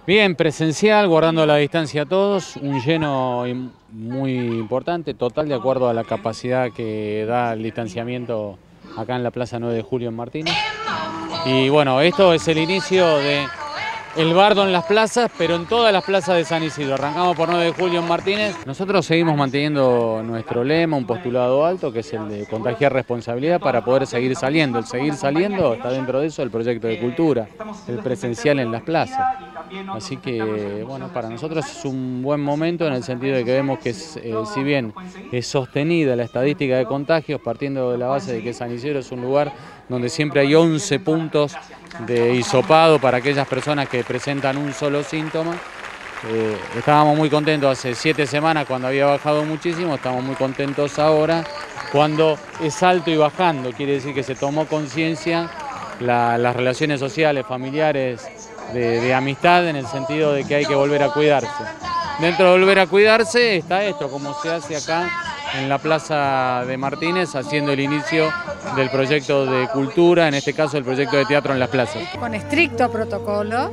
Bien, presencial, guardando la distancia a todos, un lleno muy importante, total, de acuerdo a la capacidad que da el distanciamiento acá en la Plaza 9 de Julio en Martínez. Y bueno, esto es el inicio de el bardo en las plazas, pero en todas las plazas de San Isidro. Arrancamos por 9 de Julio en Martínez. Nosotros seguimos manteniendo nuestro lema, un postulado alto, que es el de contagiar responsabilidad para poder seguir saliendo. El seguir saliendo está dentro de eso el proyecto de cultura, el presencial en las plazas. Así que, bueno, para nosotros es un buen momento en el sentido de que vemos que si bien es sostenida la estadística de contagios, partiendo de la base de que San Isidro es un lugar donde siempre hay 11 puntos de hisopado para aquellas personas que presentan un solo síntoma. Estábamos muy contentos hace 7 semanas cuando había bajado muchísimo, estamos muy contentos ahora cuando es alto y bajando, quiere decir que se tomó conciencia las relaciones sociales, familiares, de amistad, en el sentido de que hay que volver a cuidarse. Dentro de volver a cuidarse está esto, como se hace acá en la Plaza de Martínez, haciendo el inicio del proyecto de cultura, en este caso el proyecto de teatro en las plazas. Con estricto protocolo,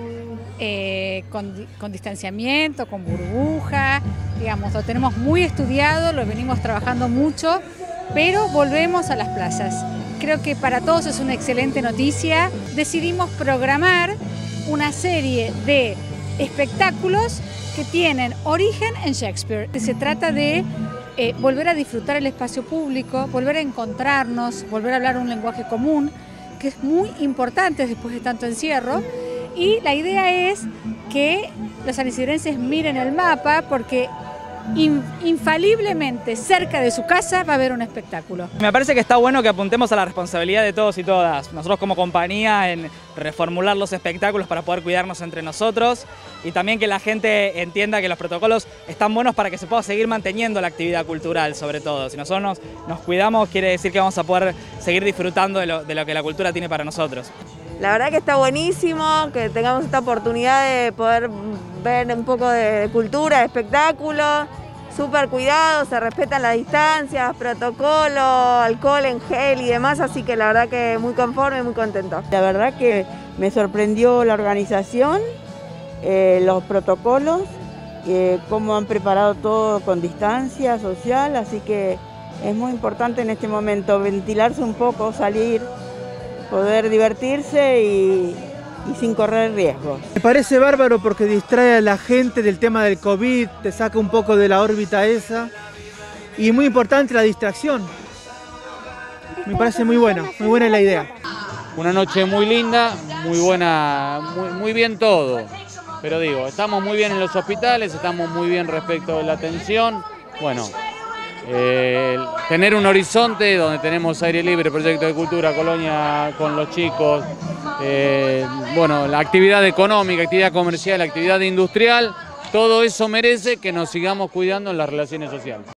con distanciamiento, con burbuja, digamos, lo tenemos muy estudiado, lo venimos trabajando mucho, pero volvemos a las plazas. Creo que para todos es una excelente noticia. Decidimos programar una serie de espectáculos que tienen origen en Shakespeare. Se trata de volver a disfrutar el espacio público, volver a encontrarnos, volver a hablar un lenguaje común, que es muy importante después de tanto encierro. Y la idea es que los sanisidrenses miren el mapa, porque infaliblemente cerca de su casa va a haber un espectáculo. Me parece que está bueno que apuntemos a la responsabilidad de todos y todas, nosotros como compañía, en reformular los espectáculos para poder cuidarnos entre nosotros, y también que la gente entienda que los protocolos están buenos para que se pueda seguir manteniendo la actividad cultural, sobre todo. Si nosotros nos cuidamos, quiere decir que vamos a poder seguir disfrutando de lo que la cultura tiene para nosotros. La verdad que está buenísimo que tengamos esta oportunidad de poder ver un poco de cultura, de espectáculo, súper cuidado, se respetan las distancias, protocolo, alcohol en gel y demás, así que la verdad que muy conforme, muy contento. La verdad que me sorprendió la organización, los protocolos, cómo han preparado todo con distancia social, así que es muy importante en este momento ventilarse un poco, salir, poder divertirse y sin correr riesgos. Me parece bárbaro porque distrae a la gente del tema del COVID, te saca un poco de la órbita esa, y muy importante la distracción. Me parece muy buena la idea. Una noche muy linda, muy buena, muy bien todo. Pero digo, estamos muy bien en los hospitales, estamos muy bien respecto de la atención. Bueno, tener un horizonte donde tenemos aire libre, proyecto de cultura, colonia con los chicos, bueno, la actividad económica, actividad comercial, actividad industrial, todo eso merece que nos sigamos cuidando en las relaciones sociales.